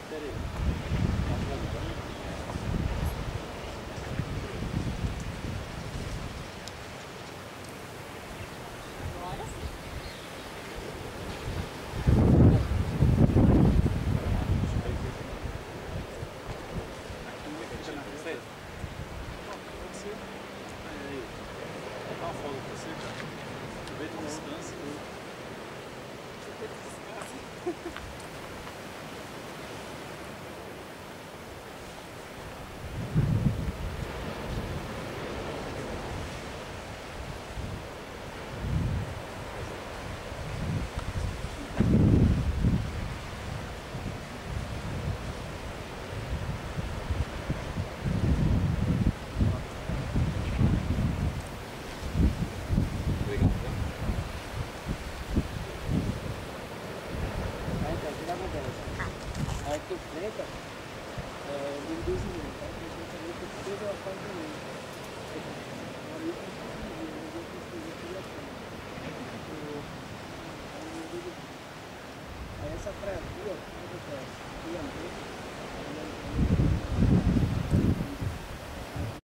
Pera aí. Agora sim. Fica na frente. Você. Aí. Vou dar uma folga pra você, cara. Aproveita e descansa. Descansa. Aí tu frenta, induzimento, aí tu frenta ali, tu precisa da parte do meio. Aí eu consigo fazer aqui. Aí essa praia aqui, ó.